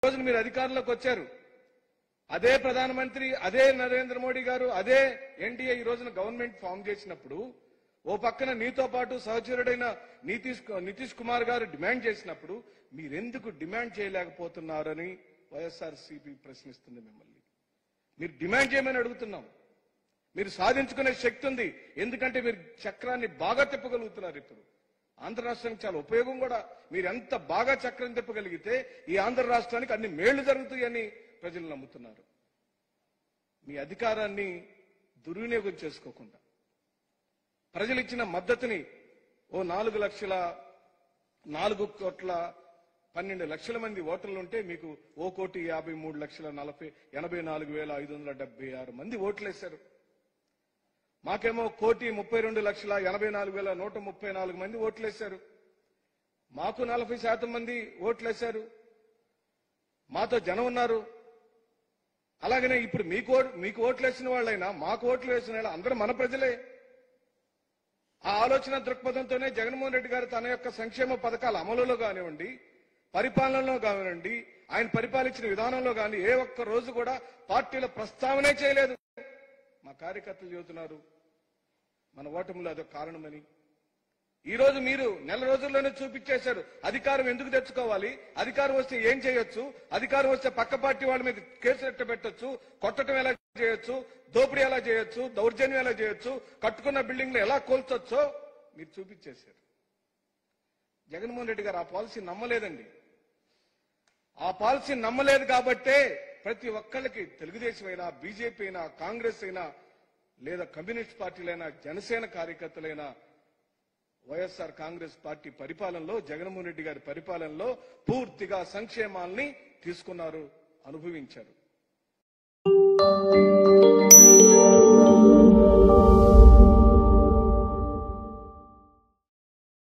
రోజు మీరు అధికారంలోకి వచ్చారు. అదే ప్రధానమంత్రి, అదే నరేంద్ర మోడీ గారు, అదే ఎన్డీఏ ఈ రోజున గవర్నమెంట్ ఫామ్ చేసినప్పుడు ఓ పక్కన నీతో పాటు సహచరుడైన నితీష్ కుమార్ గారు డిమాండ్ చేసినప్పుడు మీరెందుకు డిమాండ్ చేయలేకపోతున్నారని వైఎస్ఆర్సీపీ ప్రశ్నిస్తుంది మిమ్మల్ని. మీరు డిమాండ్ చేయమని అడుగుతున్నాం. మీరు సాధించుకునే శక్తి ఉంది. ఎందుకంటే మీరు చక్రాన్ని బాగా తిప్పగలుగుతున్నారు. ఇప్పుడు ఆంధ్ర రాష్ట్రానికి చాలా ఉపయోగం కూడా. మీరు ఎంత బాగా చక్రం తిప్పగలిగితే ఈ ఆంధ్ర రాష్ట్రానికి అన్ని మేళ్లు జరుగుతాయని ప్రజలు నమ్ముతున్నారు. మీ అధికారాన్ని దుర్వినియోగం చేసుకోకుండా ప్రజలు ఇచ్చిన మద్దతుని ఓ 4,12,00,000 మంది ఓటర్లు ఉంటే మీకు 1,53,84,576 మంది ఓట్లేశారు. మాకేమో 1,32,84,134 మంది ఓట్లేశారు. మాకు 40% మంది ఓట్లేశారు. మాతో జనం ఉన్నారు. అలాగనే ఇప్పుడు మీకు ఓట్లేసిన వాళ్ళైనా మాకు ఓట్లు వేసిన వాళ్ళు అందరూ మన ప్రజలే. ఆ ఆలోచన దృక్పథంతోనే జగన్మోహన్ రెడ్డి గారు తన యొక్క సంక్షేమ పథకాల అమలులో కానివ్వండి, పరిపాలనలో కానివ్వండి, ఆయన పరిపాలించిన విధానంలో కానీ ఏ ఒక్క రోజు కూడా పార్టీల ప్రస్తావనే చేయలేదు. మా కార్యకర్తలు చెబుతున్నారు మన ఓటమిలో అదొక కారణమని. ఈ రోజు మీరు నెల రోజుల్లోనే చూపించేశారు అధికారం ఎందుకు తెచ్చుకోవాలి, అధికారం వస్తే ఏం చేయొచ్చు, అధికారం వస్తే పక్క పార్టీ వాళ్ళ మీద కేసులు ఎట్ట పెట్టొచ్చు, కొట్టడం ఎలా చేయొచ్చు, దోపిడీ ఎలా చేయొచ్చు, దౌర్జన్యం ఎలా చేయొచ్చు, కట్టుకున్న బిల్డింగ్లు ఎలా కూల్చొచ్చో మీరు చూపించేశారు. జగన్మోహన్ రెడ్డి గారు ఆ పాలసీ నమ్మలేదండి. ఆ పాలసీ నమ్మలేదు కాబట్టే ప్రతి ఒక్కళ్ళకి తెలుగుదేశం అయినా, బీజేపీ అయినా, కాంగ్రెస్ అయినా, లేదా కమ్యూనిస్ట్ పార్టీలైనా, జనసేన కార్యకర్తలైనా వైఎస్ఆర్ కాంగ్రెస్ పార్టీ పరిపాలనలో, జగన్మోహన్ రెడ్డి గారి పరిపాలనలో పూర్తిగా సంక్షేమాల్ని తీసుకున్నారు, అనుభవించారు.